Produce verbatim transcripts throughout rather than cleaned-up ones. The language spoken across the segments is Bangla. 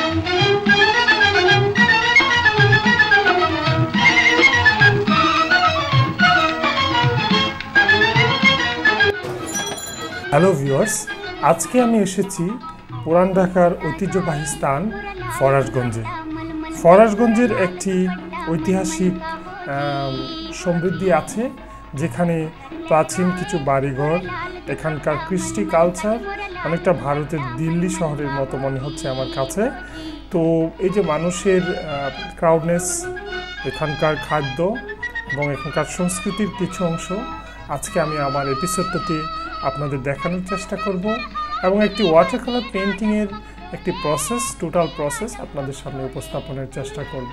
হ্যালো ভিউয়ার্স, আজকে আমি এসেছি পুরান ঢাকার ঐতিহ্যবাহী স্থান ফরাশগঞ্জে। ফরাশগঞ্জের একটি ঐতিহাসিক সমৃদ্ধি আছে, যেখানে প্রাচীন কিছু বাড়িঘর, এখানকার কৃষ্টি কালচার অনেকটা ভারতের দিল্লি শহরের মতো মনে হচ্ছে আমার কাছে। তো এই যে মানুষের ক্রাউডনেস, এখানকার খাদ্য এবং এখানকার সংস্কৃতির কিছু অংশ আজকে আমি আমার এপিসোডটাতে আপনাদের দেখানোর চেষ্টা করব এবং একটি ওয়াটার কালার পেইন্টিংয়ের একটি প্রসেস, টোটাল প্রসেস আপনাদের সামনে উপস্থাপনের চেষ্টা করব।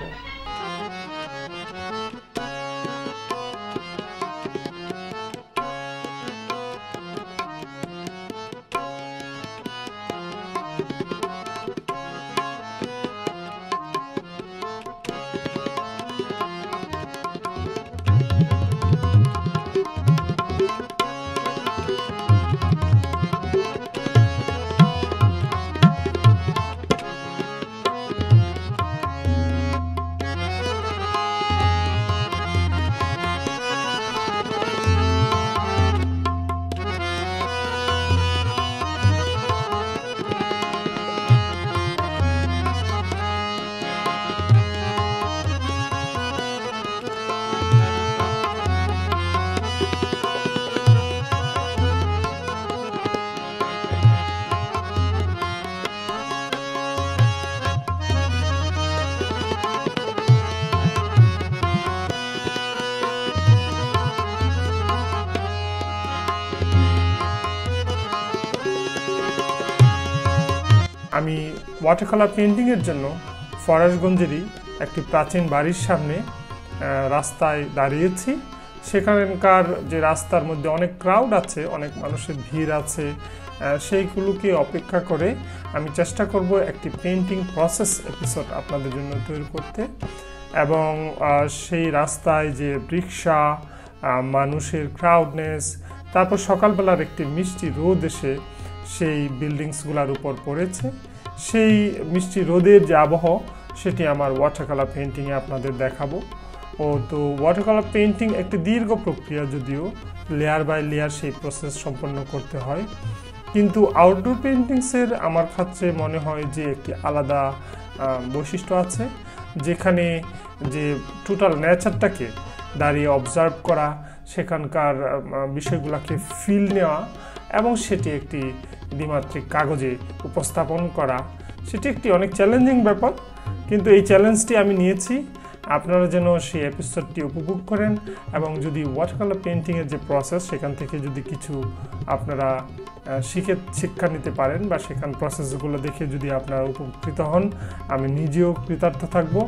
আমি ওয়াটার কালার পেইন্টিংয়ের জন্য ফরাশগঞ্জেরই একটি প্রাচীন বাড়ির সামনে রাস্তায় দাঁড়িয়েছি। সেখানকার যে রাস্তার মধ্যে অনেক ক্রাউড আছে, অনেক মানুষের ভিড় আছে, সেইগুলোকে অপেক্ষা করে আমি চেষ্টা করব একটি পেইন্টিং প্রসেস এপিসোড আপনাদের জন্য তৈরি করতে। এবং সেই রাস্তায় যে রিক্সা, মানুষের ক্রাউডনেস, তারপর সকালবেলার একটি মিষ্টি রোদ এসে সেই বিল্ডিংসগুলোর উপর পড়েছে, সেই মিষ্টি রোদের যে আবহাওয়া সেটি আমার ওয়াটার কালার পেইন্টিংয়ে আপনাদের দেখাবো। ও তো ওয়াটার কালার পেইন্টিং একটি দীর্ঘ প্রক্রিয়া, যদিও লেয়ার বাই লেয়ার সেই প্রসেস সম্পন্ন করতে হয়, কিন্তু আউটডোর পেইন্টিংসের আমার কাছে মনে হয় যে একটি আলাদা বৈশিষ্ট্য আছে, যেখানে যে টোটাল নেচারটাকে দাঁড়িয়ে অবজার্ভ করা, সেখানকার বিষয়গুলোকে ফিল নেওয়া এবং সেটি একটি দ্বিমাত্রিক কাগজে উপস্থাপন করা, সেটি একটি অনেক চ্যালেঞ্জিং ব্যাপার। কিন্তু এই চ্যালেঞ্জটি আমি নিয়েছি, আপনারা যেন সেই এপিসোডটি উপভোগ করেন এবং যদি ওয়াটার কালার পেইন্টিংয়ের যে প্রসেস, সেখান থেকে যদি কিছু আপনারা শিখে শিক্ষা নিতে পারেন বা সেখান প্রসেসগুলো দেখে যদি আপনারা উপকৃত হন, আমি নিজেও কৃতার্থ থাকব।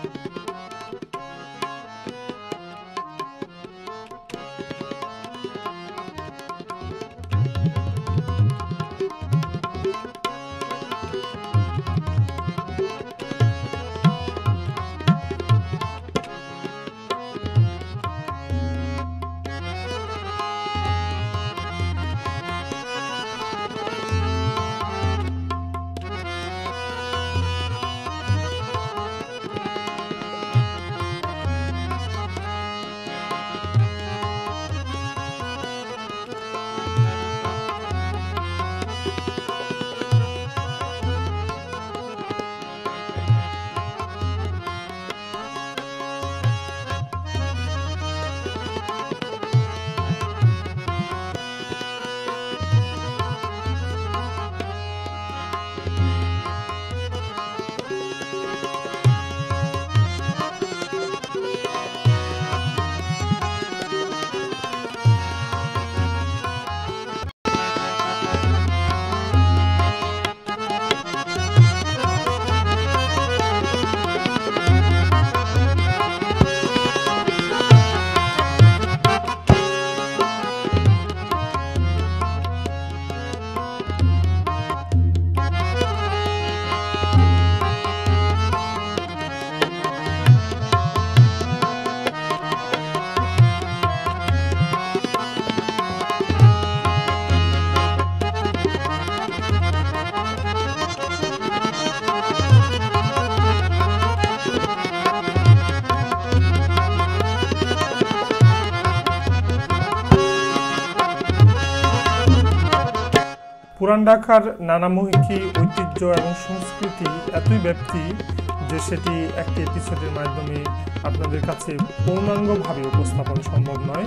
পুরান ঢাকার নানামুখী ঐতিহ্য এবং সংস্কৃতি এতই ব্যাপ্তি যে সেটি একটি এপিসোডের মাধ্যমে আপনাদের কাছে পূর্ণাঙ্গভাবে উপস্থাপন সম্ভব নয়।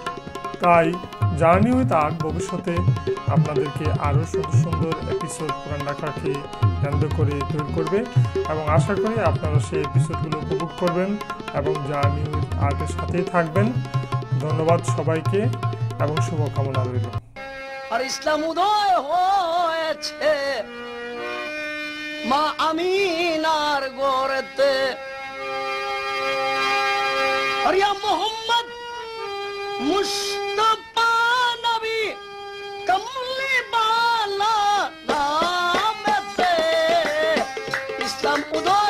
তাই জার্নি উইথ আর্ট ভবিষ্যতে আপনাদেরকে আরও সুন্দর সুন্দর এপিসোড পুরান ঢাকাকে কেন্দ্র করে তৈরি করবে এবং আশা করি আপনারা সেই এপিসোডগুলো উপভোগ করবেন এবং জার্নি উইথ আর্টের সাথেই থাকবেন। ধন্যবাদ সবাইকে এবং শুভকামনা রইল। আর ইসলাম উদয় হয়েছে মা আমিনার গড়েতে, আর ইয়া মুহাম্মদ মুস্তাফা নবী কমলি বালা নামেতে ইসলাম উদয়